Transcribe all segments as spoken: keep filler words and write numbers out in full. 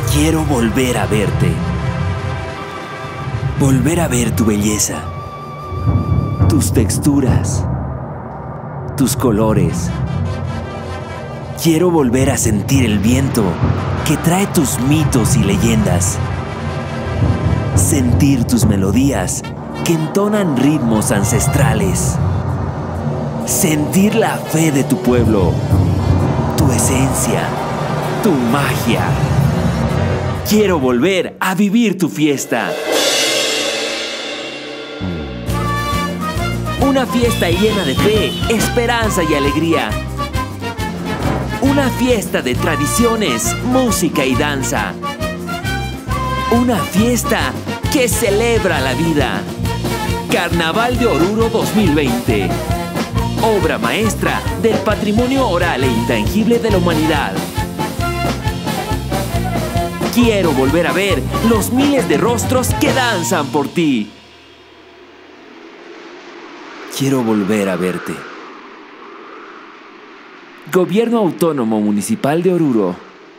Quiero volver a verte. Volver a ver tu belleza, tus texturas, tus colores. Quiero volver a sentir el viento que trae tus mitos y leyendas. Sentir tus melodías que entonan ritmos ancestrales. Sentir la fe de tu pueblo, tu esencia, tu magia. Quiero volver a vivir tu fiesta. Una fiesta llena de fe, esperanza y alegría. Una fiesta de tradiciones, música y danza. Una fiesta que celebra la vida. Carnaval de Oruro dos mil veinte. Obra maestra del patrimonio oral e intangible de la humanidad. Quiero volver a ver los miles de rostros que danzan por ti. Quiero volver a verte. Gobierno Autónomo Municipal de Oruro.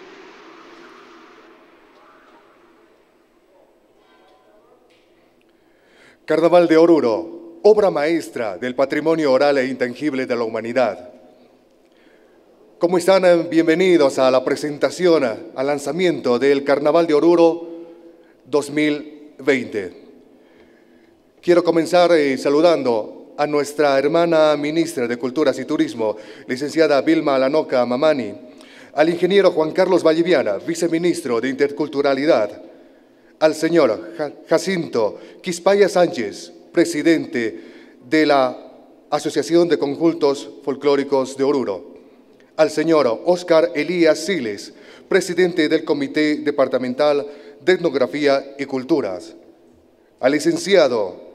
Carnaval de Oruro, obra maestra del patrimonio oral e intangible de la humanidad. ¿Cómo están? Bienvenidos a la presentación, al lanzamiento del Carnaval de Oruro dos mil veinte. Quiero comenzar eh, saludando a nuestra hermana ministra de Culturas y Turismo, licenciada Vilma Alanoca Mamani, al ingeniero Juan Carlos Valliviana, viceministro de Interculturalidad, al señor Jacinto Quispaya Sánchez, presidente de la Asociación de Conjuntos Folclóricos de Oruro, al señor Óscar Elías Siles, presidente del Comité Departamental de Etnografía y Culturas, al licenciado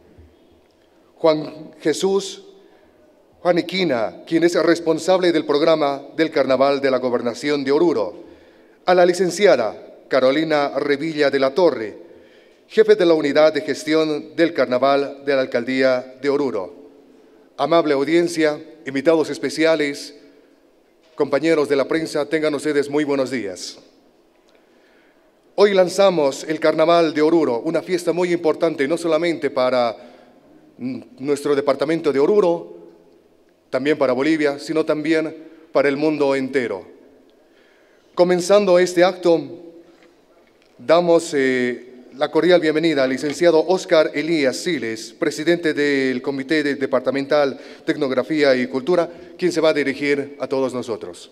Juan Jesús Juaniquina, quien es responsable del programa del Carnaval de la Gobernación de Oruro, a la licenciada Carolina Revilla de la Torre, jefe de la Unidad de Gestión del Carnaval de la Alcaldía de Oruro. Amable audiencia, invitados especiales, compañeros de la prensa, tengan ustedes muy buenos días. Hoy lanzamos el Carnaval de Oruro, una fiesta muy importante no solamente para nuestro departamento de Oruro, también para Bolivia, sino también para el mundo entero. Comenzando este acto, damos eh, la cordial bienvenida al licenciado Óscar Elías Siles, presidente del Comité Departamental de Etnografía y Cultura, quien se va a dirigir a todos nosotros.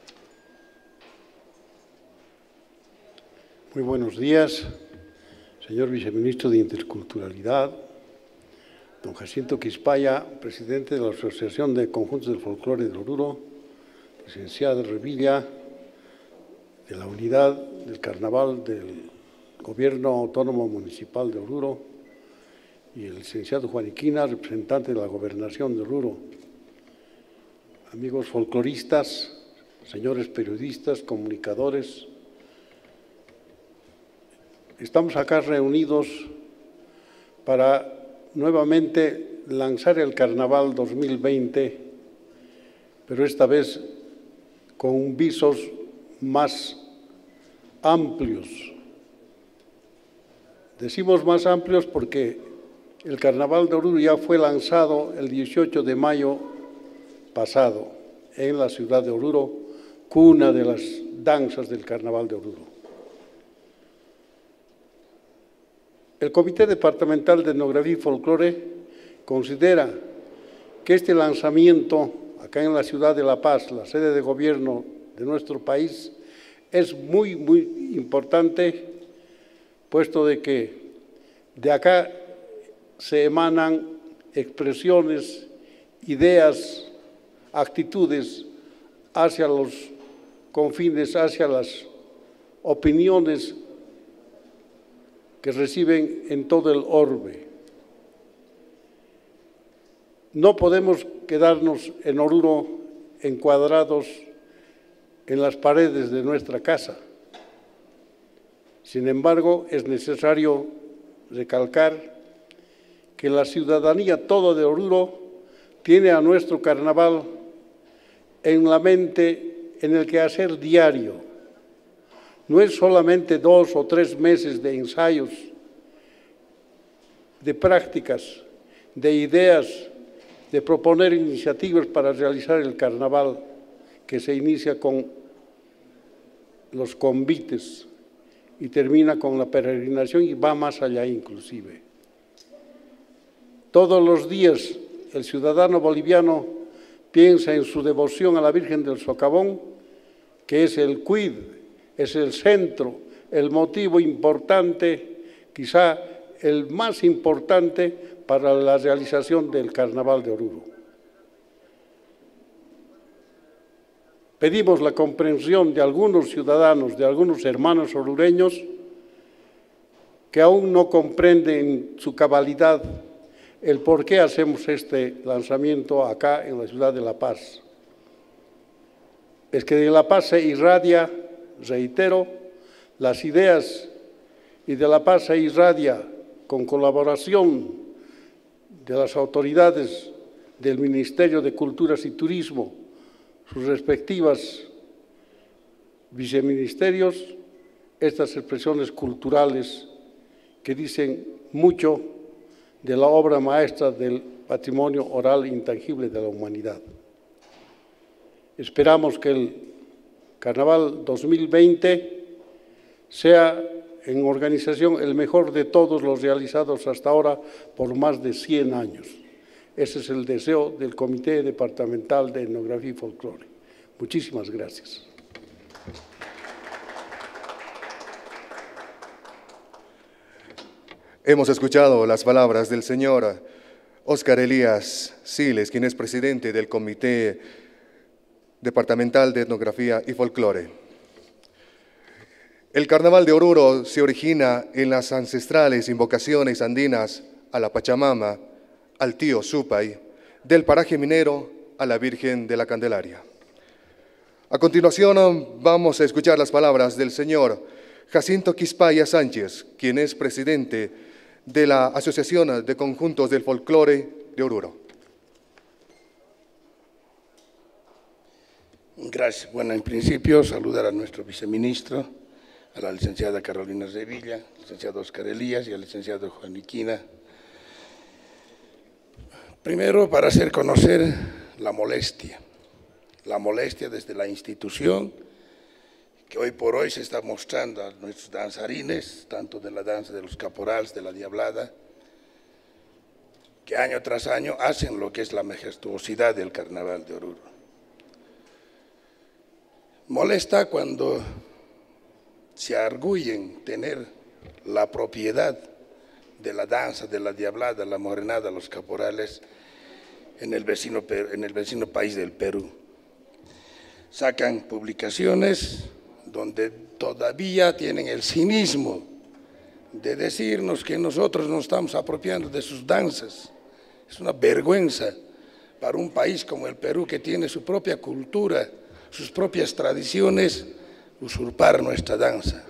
Muy buenos días, señor viceministro de Interculturalidad, don Jacinto Quispaya, presidente de la Asociación de Conjuntos del Folclore de Oruro, licenciada Revilla, de la Unidad del Carnaval del Gobierno Autónomo Municipal de Oruro, y el licenciado Juaniquina, representante de la Gobernación de Oruro, amigos folcloristas, señores periodistas, comunicadores. Estamos acá reunidos para nuevamente lanzar el Carnaval dos mil veinte, pero esta vez con visos más amplios. Decimos más amplios porque el Carnaval de Oruro ya fue lanzado el dieciocho de mayo pasado en la ciudad de Oruro, cuna de las danzas del Carnaval de Oruro. El Comité Departamental de Etnografía y Folclore considera que este lanzamiento acá en la ciudad de La Paz, la sede de gobierno de nuestro país, es muy, muy importante, puesto de que de acá se emanan expresiones, ideas, actitudes hacia los confines, hacia las opiniones que reciben en todo el orbe. No podemos quedarnos en Oruro encuadrados en las paredes de nuestra casa. Sin embargo, es necesario recalcar que la ciudadanía toda de Oruro tiene a nuestro carnaval en la mente, en el quehacer diario. no es solamente dos o tres meses de ensayos, de prácticas, de ideas, de proponer iniciativas para realizar el carnaval, que se inicia con los convites y termina con la peregrinación y va más allá inclusive. Todos los días el ciudadano boliviano piensa en su devoción a la Virgen del Socavón, que es el quid, es el centro, el motivo importante, quizá el más importante para la realización del Carnaval de Oruro. Pedimos la comprensión de algunos ciudadanos, de algunos hermanos orureños, que aún no comprenden su cabalidad el por qué hacemos este lanzamiento acá en la ciudad de La Paz. Es que de La Paz se irradia, reitero, las ideas, y de La Paz se irradia con colaboración de las autoridades del Ministerio de Culturas y Turismo, sus respectivas viceministerios, estas expresiones culturales que dicen mucho de la obra maestra del patrimonio oral intangible de la humanidad. Esperamos que el Carnaval dos mil veinte sea en organización el mejor de todos los realizados hasta ahora por más de cien años. Ese es el deseo del Comité Departamental de Etnografía y Folclore. Muchísimas gracias. Hemos escuchado las palabras del señor Óscar Elías Siles, quien es presidente del Comité Departamental de Etnografía y Folclore. El Carnaval de Oruro se origina en las ancestrales invocaciones andinas a la Pachamama, al tío Supay, del paraje minero a la Virgen de la Candelaria. A continuación vamos a escuchar las palabras del señor Jacinto Quispaya Sánchez, quien es presidente de la Asociación de Conjuntos del Folclore de Oruro. Gracias. Bueno, en principio saludar a nuestro viceministro, a la licenciada Carolina Revilla, al licenciado Óscar Elías y al licenciado Juan Iquina. Primero, para hacer conocer la molestia, la molestia desde la institución que hoy por hoy se está mostrando a nuestros danzarines, tanto de la danza de los caporales, de la diablada, que año tras año hacen lo que es la majestuosidad del Carnaval de Oruro. Molesta cuando se arguyen tener la propiedad de la danza, de la diablada, la morenada, los caporales en el vecino, en el vecino país del Perú. Sacan publicaciones donde todavía tienen el cinismo de decirnos que nosotros nos estamos apropiando de sus danzas. Es una vergüenza para un país como el Perú, que tiene su propia cultura, sus propias tradiciones, usurpar nuestra danza.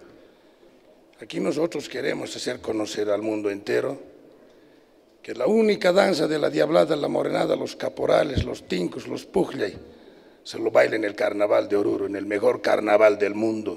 Aquí nosotros queremos hacer conocer al mundo entero que la única danza de la diablada, la morenada, los caporales, los tincos, los pujllay, se lo baila en el Carnaval de Oruro, en el mejor carnaval del mundo.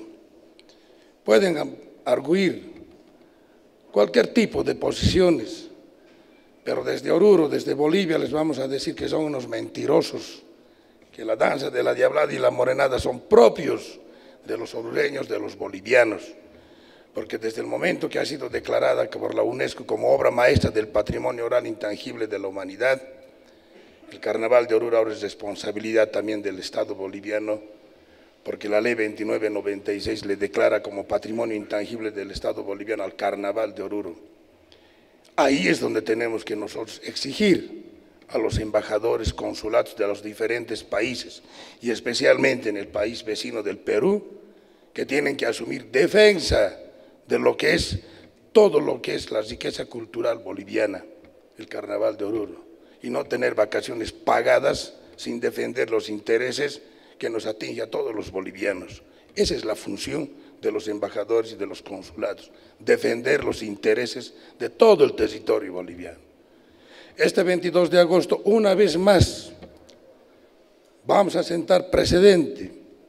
Pueden arguir cualquier tipo de posiciones, pero desde Oruro, desde Bolivia, les vamos a decir que son unos mentirosos, que la danza de la diablada y la morenada son propios de los orureños, de los bolivianos, porque desde el momento que ha sido declarada por la UNESCO como obra maestra del patrimonio oral intangible de la humanidad, el Carnaval de Oruro ahora es responsabilidad también del Estado boliviano, porque la ley veintinueve noventa y seis le declara como patrimonio intangible del Estado boliviano al Carnaval de Oruro. Ahí es donde tenemos que nosotros exigir a los embajadores consulados de los diferentes países, y especialmente en el país vecino del Perú, que tienen que asumir defensa de lo que es, todo lo que es la riqueza cultural boliviana, el Carnaval de Oruro, y no tener vacaciones pagadas sin defender los intereses que nos atinge a todos los bolivianos. Esa es la función de los embajadores y de los consulados, defender los intereses de todo el territorio boliviano. Este veintidós de agosto, una vez más, vamos a sentar precedente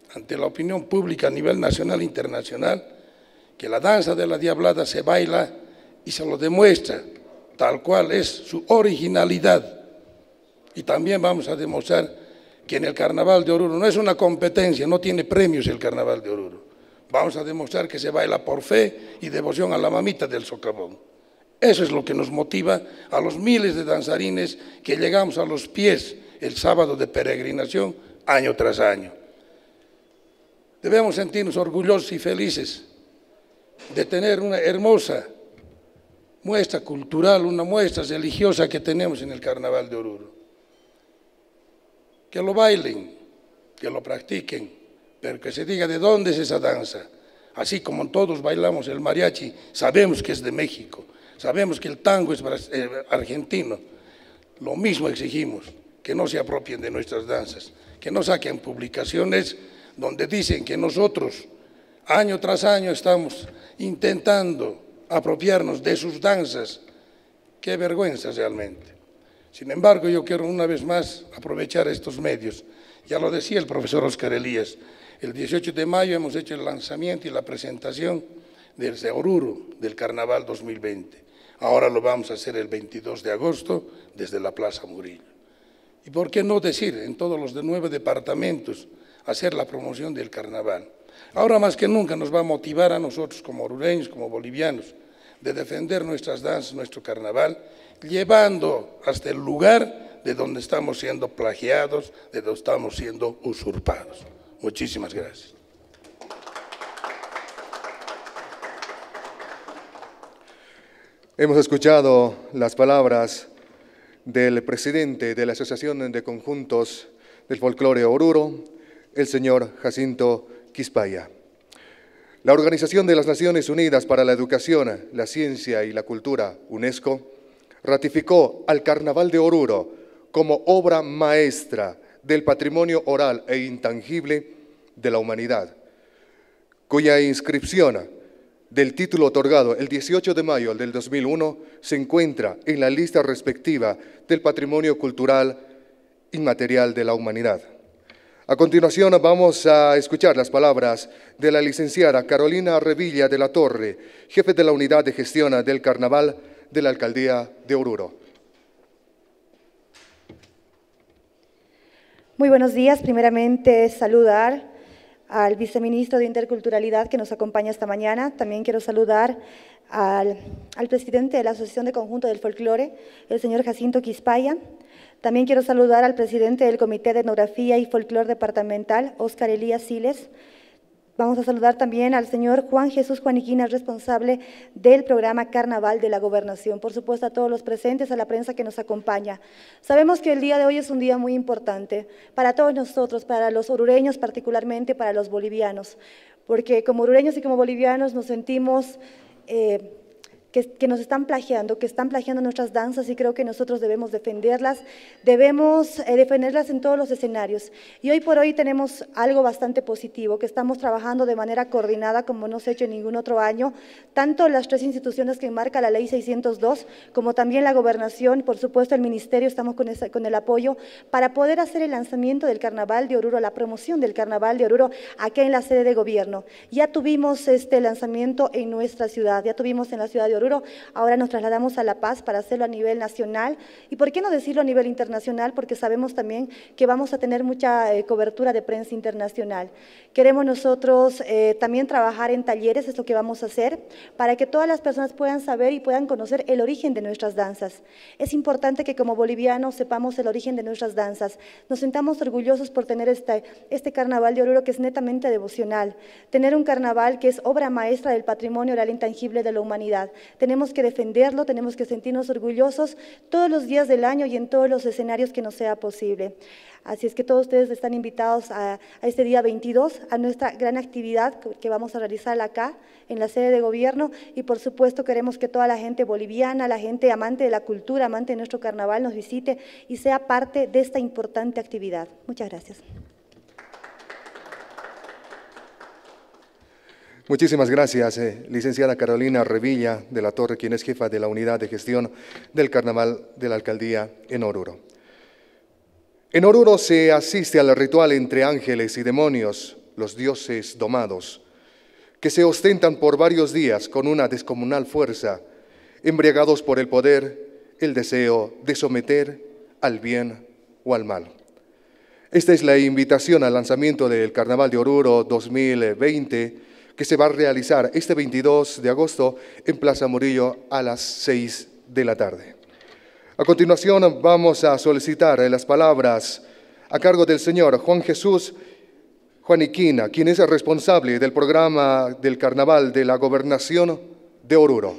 ante la opinión pública a nivel nacional e internacional que la danza de la Diablada se baila y se lo demuestra tal cual es su originalidad. Y también vamos a demostrar que en el Carnaval de Oruro no es una competencia, no tiene premios el Carnaval de Oruro. Vamos a demostrar que se baila por fe y devoción a la mamita del socavón. Eso es lo que nos motiva a los miles de danzarines que llegamos a los pies el sábado de peregrinación año tras año. Debemos sentirnos orgullosos y felices de tener una hermosa muestra cultural, una muestra religiosa que tenemos en el Carnaval de Oruro. Que lo bailen, que lo practiquen, pero que se diga de dónde es esa danza. Así como todos bailamos el mariachi, sabemos que es de México, sabemos que el tango es argentino. Lo mismo exigimos, que no se apropien de nuestras danzas, que no saquen publicaciones donde dicen que nosotros año tras año estamos intentando apropiarnos de sus danzas. Qué vergüenza realmente. Sin embargo, yo quiero una vez más aprovechar estos medios. Ya lo decía el profesor Oscar Elías, el dieciocho de mayo hemos hecho el lanzamiento y la presentación desde Oruro del Carnaval dos mil veinte. Ahora lo vamos a hacer el veintidós de agosto desde la Plaza Murillo. ¿Y por qué no decir en todos los de nueve departamentos hacer la promoción del Carnaval? Ahora más que nunca nos va a motivar a nosotros como orureños, como bolivianos, de defender nuestras danzas, nuestro Carnaval, llevando hasta el lugar de donde estamos siendo plagiados, de donde estamos siendo usurpados. Muchísimas gracias. Hemos escuchado las palabras del presidente de la Asociación de Conjuntos del Folclore Oruro, el señor Jacinto Quispaya. La Organización de las Naciones Unidas para la Educación, la Ciencia y la Cultura, UNESCO, ratificó al Carnaval de Oruro como obra maestra del patrimonio oral e intangible de la humanidad, cuya inscripción del título otorgado el dieciocho de mayo del dos mil uno se encuentra en la lista respectiva del patrimonio cultural inmaterial de la humanidad. A continuación vamos a escuchar las palabras de la licenciada Carolina Revilla de la Torre, jefe de la Unidad de Gestión del Carnaval de la Alcaldía de Oruro. Muy buenos días. Primeramente, saludar al viceministro de Interculturalidad que nos acompaña esta mañana. También quiero saludar al, al presidente de la Asociación de Conjunto del Folclore, el señor Jacinto Quispaya. También quiero saludar al presidente del Comité de Etnografía y Folclore Departamental, Oscar Elías Siles. Vamos a saludar también al señor Juan Jesús Juaniquina, responsable del programa Carnaval de la Gobernación. Por supuesto, a todos los presentes, a la prensa que nos acompaña. Sabemos que el día de hoy es un día muy importante para todos nosotros, para los orureños, particularmente para los bolivianos, porque como orureños y como bolivianos nos sentimos eh, que, que nos están plagiando, que están plagiando nuestras danzas, y creo que nosotros debemos defenderlas, debemos eh, defenderlas en todos los escenarios. Y hoy por hoy tenemos algo bastante positivo, que estamos trabajando de manera coordinada como no se ha hecho en ningún otro año, tanto las tres instituciones que enmarca la ley seiscientos dos, como también la gobernación, por supuesto el ministerio, estamos con, esa, con el apoyo para poder hacer el lanzamiento del Carnaval de Oruro, la promoción del Carnaval de Oruro acá en la sede de gobierno. Ya tuvimos este lanzamiento en nuestra ciudad, ya tuvimos en la ciudad de Oruro. Ahora nos trasladamos a La Paz para hacerlo a nivel nacional y por qué no decirlo a nivel internacional, porque sabemos también que vamos a tener mucha eh, cobertura de prensa internacional. Queremos nosotros eh, también trabajar en talleres, es lo que vamos a hacer, para que todas las personas puedan saber y puedan conocer el origen de nuestras danzas. Es importante que como bolivianos sepamos el origen de nuestras danzas, nos sintamos orgullosos por tener este, este Carnaval de Oruro que es netamente devocional, tener un carnaval que es obra maestra del patrimonio oral intangible de la humanidad. Tenemos que defenderlo, tenemos que sentirnos orgullosos todos los días del año y en todos los escenarios que nos sea posible. Así es que todos ustedes están invitados a, a este día veintidós, a nuestra gran actividad que vamos a realizar acá en la sede de gobierno, y por supuesto queremos que toda la gente boliviana, la gente amante de la cultura, amante de nuestro carnaval nos visite y sea parte de esta importante actividad. Muchas gracias. Muchísimas gracias, eh, licenciada Carolina Revilla de la Torre, quien es jefa de la Unidad de Gestión del Carnaval de la Alcaldía en Oruro. En Oruro se asiste al ritual entre ángeles y demonios, los dioses domados, que se ostentan por varios días con una descomunal fuerza, embriagados por el poder, el deseo de someter al bien o al mal. Esta es la invitación al lanzamiento del Carnaval de Oruro dos mil veinte, que se va a realizar este veintidós de agosto en Plaza Murillo a las seis de la tarde. A continuación vamos a solicitar las palabras a cargo del señor Juan Jesús Juaniquina, quien es el responsable del programa del Carnaval de la Gobernación de Oruro.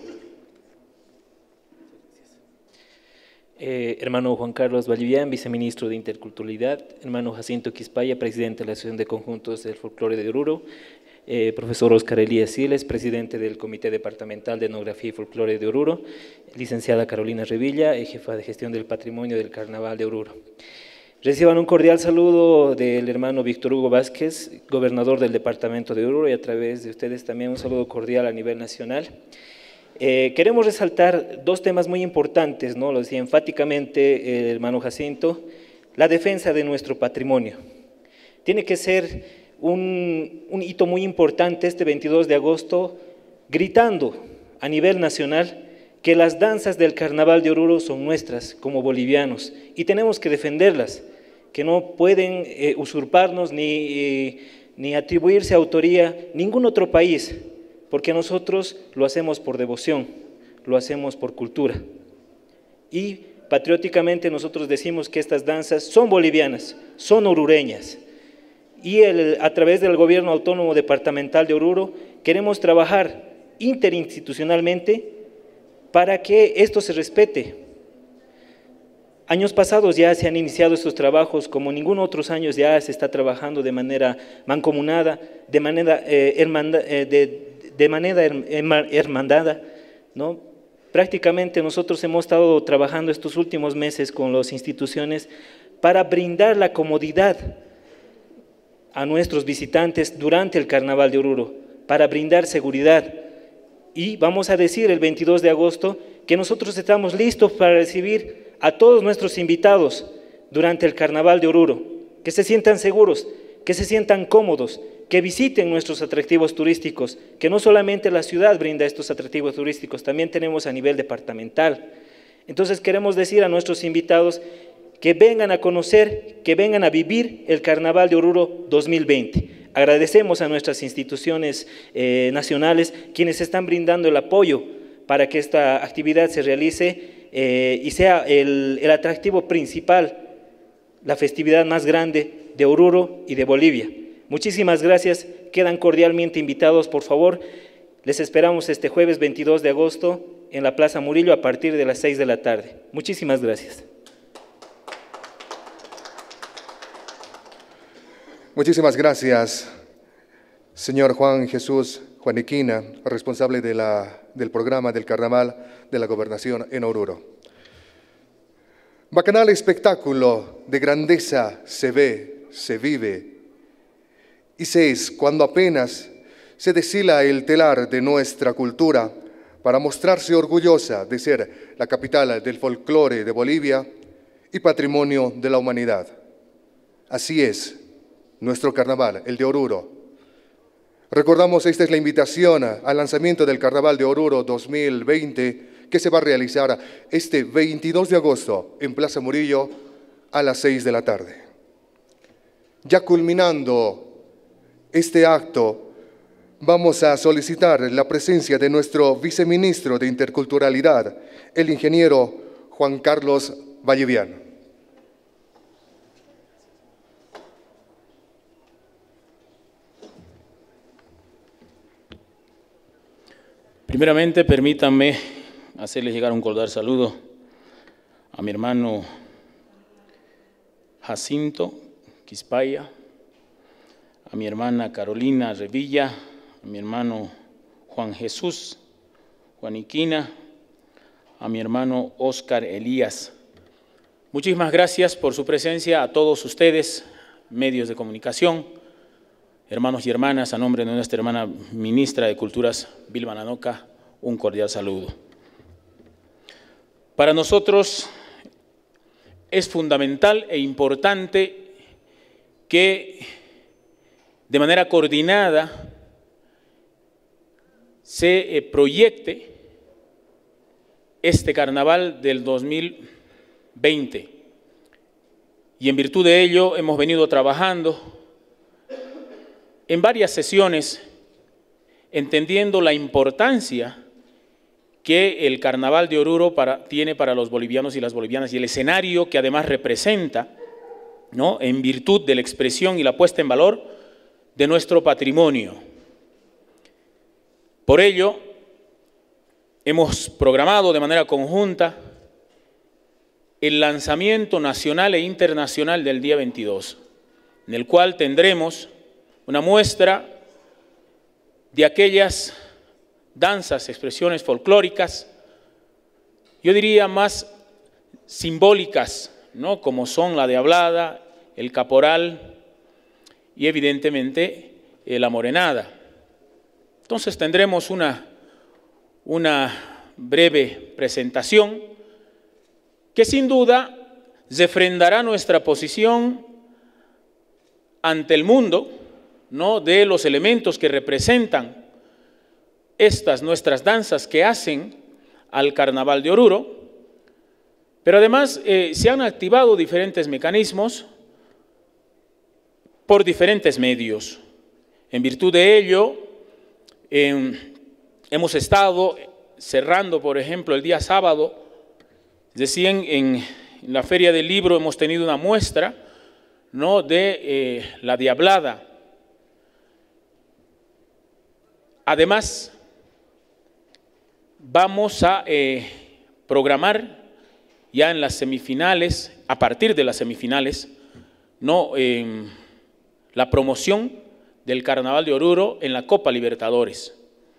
Eh, hermano Juan Carlos Vallivian, viceministro de Interculturalidad, hermano Jacinto Quispaya, presidente de la Asociación de Conjuntos del Folclore de Oruro, eh, profesor Oscar Elías Siles, presidente del Comité Departamental de Etnografía y Folclore de Oruro, licenciada Carolina Revilla, eh, jefa de gestión del patrimonio del Carnaval de Oruro. Reciban un cordial saludo del hermano Víctor Hugo Vázquez, gobernador del departamento de Oruro, y a través de ustedes también un saludo cordial a nivel nacional. Eh, queremos resaltar dos temas muy importantes, ¿no? Lo decía enfáticamente el hermano Jacinto: la defensa de nuestro patrimonio. Tiene que ser un, un hito muy importante este veintidós de agosto, gritando a nivel nacional que las danzas del Carnaval de Oruro son nuestras como bolivianos y tenemos que defenderlas, que no pueden eh, usurparnos ni, eh, ni atribuirse autoría ningún otro país, porque nosotros lo hacemos por devoción, lo hacemos por cultura. Y patrióticamente nosotros decimos que estas danzas son bolivianas, son orureñas. Y el, a través del Gobierno Autónomo Departamental de Oruro queremos trabajar interinstitucionalmente para que esto se respete. Años pasados ya se han iniciado estos trabajos, como ningún otros años ya se está trabajando de manera mancomunada, de manera, eh, hermanda, eh, de, de manera hermandada, ¿no? Prácticamente nosotros hemos estado trabajando estos últimos meses con las instituciones para brindar la comodidad a nuestros visitantes durante el Carnaval de Oruro, para brindar seguridad. Y vamos a decir el veintidós de agosto que nosotros estamos listos para recibir a todos nuestros invitados durante el Carnaval de Oruro, que se sientan seguros, que se sientan cómodos, que visiten nuestros atractivos turísticos, que no solamente la ciudad brinda estos atractivos turísticos, también tenemos a nivel departamental. Entonces queremos decir a nuestros invitados que vengan a conocer, que vengan a vivir el Carnaval de Oruro dos mil veinte. Agradecemos a nuestras instituciones eh, nacionales quienes están brindando el apoyo para que esta actividad se realice eh, y sea el, el atractivo principal, la festividad más grande de Oruro y de Bolivia. Muchísimas gracias, quedan cordialmente invitados, por favor. Les esperamos este jueves veintidós de agosto en la Plaza Murillo a partir de las seis de la tarde. Muchísimas gracias. Muchísimas gracias, señor Juan Jesús Juaniquina, responsable de la, del programa del Carnaval de la Gobernación en Oruro. Bacanal espectáculo de grandeza se ve, se vive, y se es cuando apenas se deshila el telar de nuestra cultura para mostrarse orgullosa de ser la capital del folclore de Bolivia y patrimonio de la humanidad. Así es nuestro carnaval, el de Oruro. Recordamos, esta es la invitación al lanzamiento del Carnaval de Oruro dos mil veinte, que se va a realizar este veintidós de agosto en Plaza Murillo a las seis de la tarde. Ya culminando este acto, vamos a solicitar la presencia de nuestro viceministro de Interculturalidad, el ingeniero Juan Carlos Vallivian. Primeramente, permítanme hacerles llegar un cordial saludo a mi hermano Jacinto Quispaya, a mi hermana Carolina Revilla, a mi hermano Juan Jesús Juaniquina, a mi hermano Oscar Elías. Muchísimas gracias por su presencia a todos ustedes, medios de comunicación, hermanos y hermanas, a nombre de nuestra hermana ministra de Culturas, Vilma Nanoca, un cordial saludo. Para nosotros es fundamental e importante que de manera coordinada se eh, proyecte este carnaval del dos mil veinte. Y en virtud de ello hemos venido trabajando en varias sesiones, entendiendo la importancia que el Carnaval de Oruro para, tiene para los bolivianos y las bolivianas, y el escenario que además representa, ¿no?, en virtud de la expresión y la puesta en valor de nuestro patrimonio. Por ello, hemos programado de manera conjunta el lanzamiento nacional e internacional del día veintidós, en el cual tendremos una muestra de aquellas danzas, expresiones folclóricas, yo diría más simbólicas, ¿no?, como son la diablada, el caporal y evidentemente eh, la morenada. Entonces tendremos una, una breve presentación que sin duda refrendará nuestra posición ante el mundo, ¿no?, de los elementos que representan estas nuestras danzas que hacen al Carnaval de Oruro, pero además eh, se han activado diferentes mecanismos por diferentes medios. En virtud de ello, eh, hemos estado cerrando, por ejemplo, el día sábado, decían en, en la Feria del Libro hemos tenido una muestra, ¿no?, de eh, la diablada. Además, vamos a eh, programar ya en las semifinales, a partir de las semifinales, ¿no?, eh, la promoción del Carnaval de Oruro en la Copa Libertadores.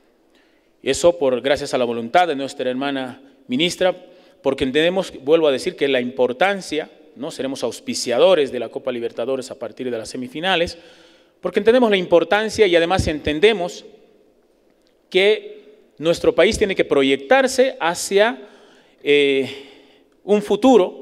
Eso por gracias a la voluntad de nuestra hermana ministra, porque entendemos, vuelvo a decir, que la importancia, ¿no?, seremos auspiciadores de la Copa Libertadores a partir de las semifinales, porque entendemos la importancia y además entendemos que nuestro país tiene que proyectarse hacia eh, un futuro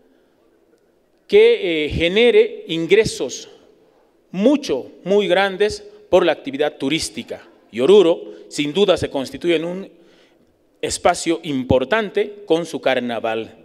que eh, genere ingresos mucho, muy grandes por la actividad turística. Y Oruro, sin duda, se constituye en un espacio importante con su carnaval.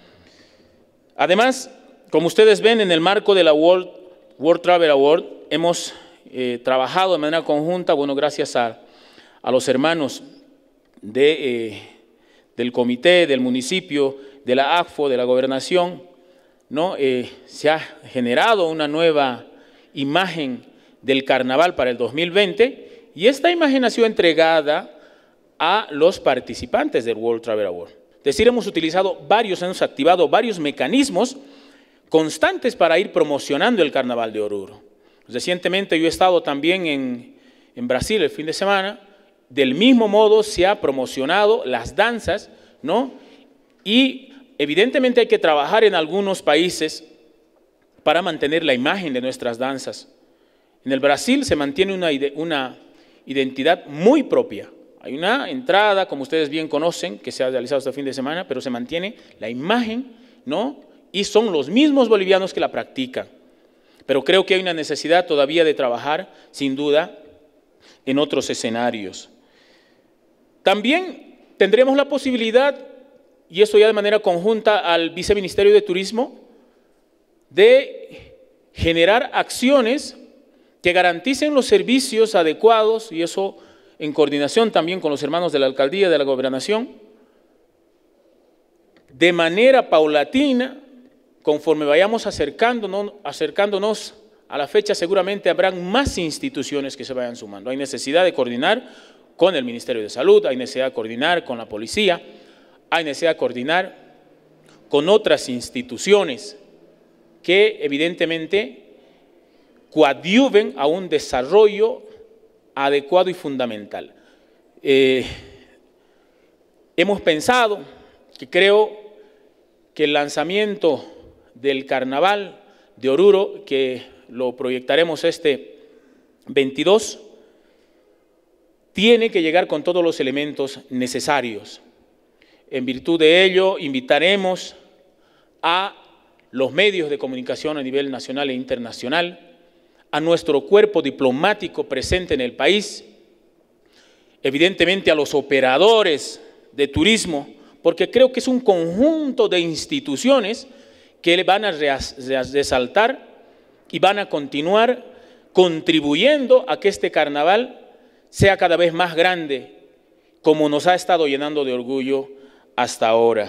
Además, como ustedes ven, en el marco de la World, World Travel Award, hemos eh, trabajado de manera conjunta, bueno, gracias a, a los hermanos de, eh, del comité, del municipio, de la A C F O, de la gobernación, ¿no? Eh, se ha generado una nueva imagen del carnaval para el dos mil veinte y esta imagen ha sido entregada a los participantes del World Travel Award. Es decir, hemos utilizado varios, hemos activado varios mecanismos constantes para ir promocionando el Carnaval de Oruro. Recientemente yo he estado también en, en Brasil el fin de semana, del mismo modo se ha promocionado las danzas, ¿no? Y evidentemente hay que trabajar en algunos países para mantener la imagen de nuestras danzas. En el Brasil se mantiene una, una identidad muy propia. Hay una entrada, como ustedes bien conocen, que se ha realizado este fin de semana, pero se mantiene la imagen, ¿no? Y son los mismos bolivianos que la practican. Pero creo que hay una necesidad todavía de trabajar, sin duda, en otros escenarios. También tendremos la posibilidad, y eso ya de manera conjunta al Viceministerio de Turismo, de generar acciones que garanticen los servicios adecuados, y eso en coordinación también con los hermanos de la Alcaldía, de la Gobernación, de manera paulatina, conforme vayamos acercándonos, acercándonos a la fecha, seguramente habrán más instituciones que se vayan sumando. Hay necesidad de coordinar con el Ministerio de Salud, hay necesidad de coordinar con la policía, hay necesidad de coordinar con otras instituciones que evidentemente coadyuven a un desarrollo adecuado y fundamental. Eh, hemos pensado que creo que el lanzamiento del Carnaval de Oruro, que lo proyectaremos este veintidós, tiene que llegar con todos los elementos necesarios. En virtud de ello, invitaremos a los medios de comunicación a nivel nacional e internacional a nuestro cuerpo diplomático presente en el país, evidentemente a los operadores de turismo, porque creo que es un conjunto de instituciones que van a resaltar y van a continuar contribuyendo a que este carnaval sea cada vez más grande, como nos ha estado llenando de orgullo hasta ahora.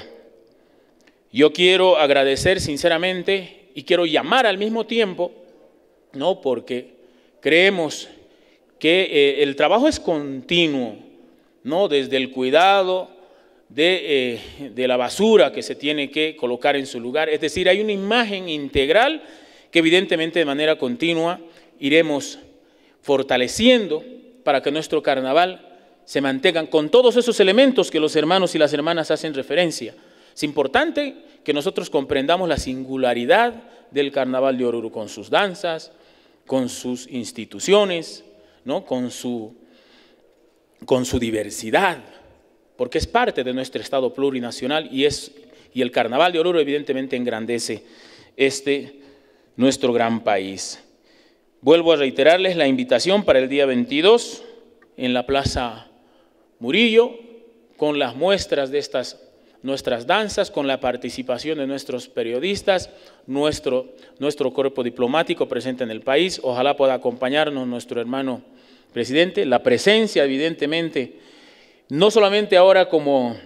Yo quiero agradecer sinceramente y quiero llamar al mismo tiempo, ¿no? Porque creemos que eh, el trabajo es continuo, ¿no? Desde el cuidado de, eh, de la basura que se tiene que colocar en su lugar. Es decir, hay una imagen integral que evidentemente de manera continua iremos fortaleciendo para que nuestro carnaval se mantengan con todos esos elementos que los hermanos y las hermanas hacen referencia. Es importante que nosotros comprendamos la singularidad del Carnaval de Oruro, con sus danzas, con sus instituciones, ¿no? con, su, con su diversidad, porque es parte de nuestro Estado plurinacional y, es, y el Carnaval de Oruro evidentemente engrandece este nuestro gran país. Vuelvo a reiterarles la invitación para el día veintidós en la Plaza Murillo, con las muestras de estas nuestras danzas, con la participación de nuestros periodistas, nuestro, nuestro cuerpo diplomático presente en el país. Ojalá pueda acompañarnos nuestro hermano presidente. La presencia, evidentemente, no solamente ahora como,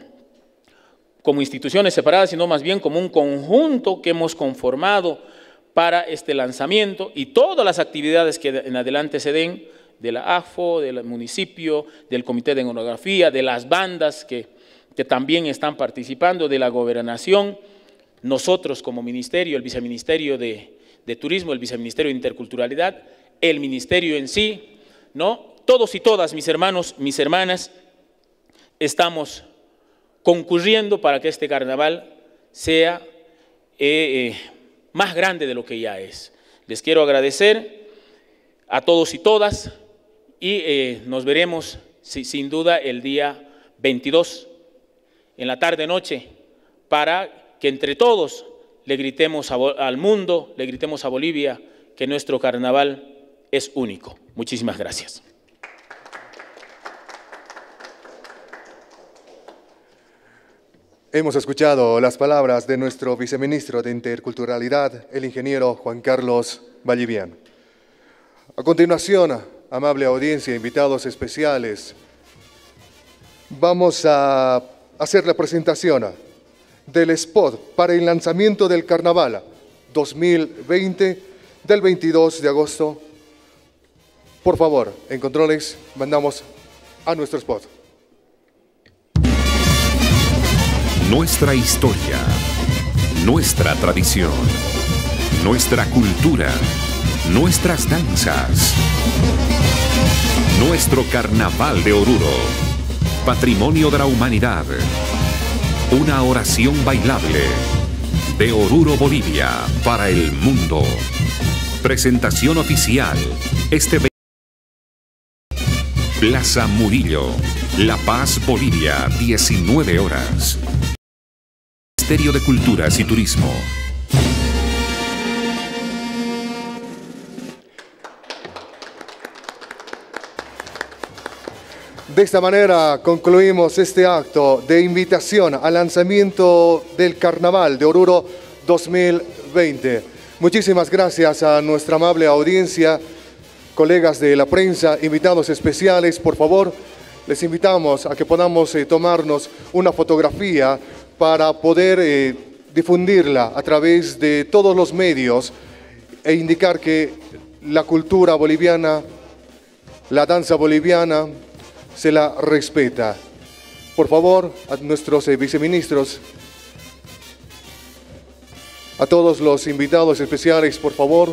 como instituciones separadas, sino más bien como un conjunto que hemos conformado para este lanzamiento y todas las actividades que en adelante se den, de la A F O, del municipio, del Comité de Etnografía, de las bandas que, que también están participando, de la gobernación, nosotros como ministerio, el viceministerio de, de Turismo, el viceministerio de Interculturalidad, el ministerio en sí, ¿no? Todos y todas, mis hermanos, mis hermanas, estamos concurriendo para que este carnaval sea eh, eh, más grande de lo que ya es. Les quiero agradecer a todos y todas y eh, nos veremos si, sin duda el día veintidós en la tarde-noche para que entre todos le gritemos a, al mundo, le gritemos a Bolivia que nuestro carnaval es único. Muchísimas gracias. Hemos escuchado las palabras de nuestro viceministro de Interculturalidad, el ingeniero Juan Carlos Vallivian. A continuación, amable audiencia, invitados especiales, vamos a hacer la presentación del spot para el lanzamiento del Carnaval dos mil veinte del veintidós de agosto. Por favor, en controles, mandamos a nuestro spot. Nuestra historia, nuestra tradición, nuestra cultura, nuestras danzas, nuestro Carnaval de Oruro, patrimonio de la humanidad, una oración bailable de Oruro, Bolivia, para el mundo. Presentación oficial, este Plaza Murillo, La Paz, Bolivia, diecinueve horas. Ministerio de Culturas y Turismo. De esta manera concluimos este acto de invitación al lanzamiento del Carnaval de Oruro dos mil veinte. Muchísimas gracias a nuestra amable audiencia, colegas de la prensa, invitados especiales. Por favor, les invitamos a que podamos eh, tomarnos una fotografía para poder eh, difundirla a través de todos los medios e indicar que la cultura boliviana, la danza boliviana, se la respeta. Por favor, a nuestros eh, viceministros, a todos los invitados especiales, por favor,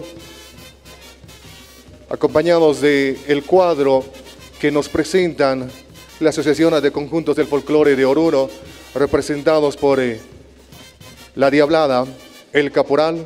acompañados del cuadro que nos presentan la Asociación de Conjuntos del Folclore de Oruro, representados por eh, la Diablada, el Caporal.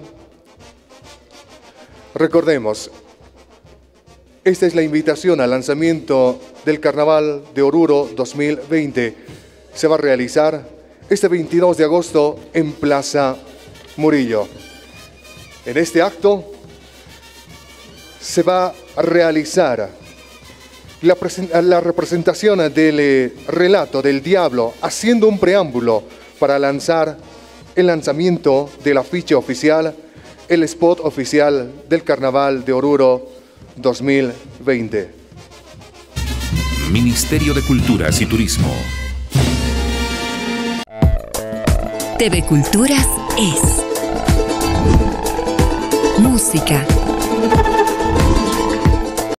Recordemos, esta es la invitación al lanzamiento del Carnaval de Oruro dos mil veinte. Se va a realizar este veintidós de agosto en Plaza Murillo. En este acto se va a realizar la, la representación del relato del Diablo, haciendo un preámbulo para lanzar el lanzamiento del afiche oficial, el spot oficial del Carnaval de Oruro dos mil veinte. Ministerio de Culturas y Turismo. T V Culturas es música,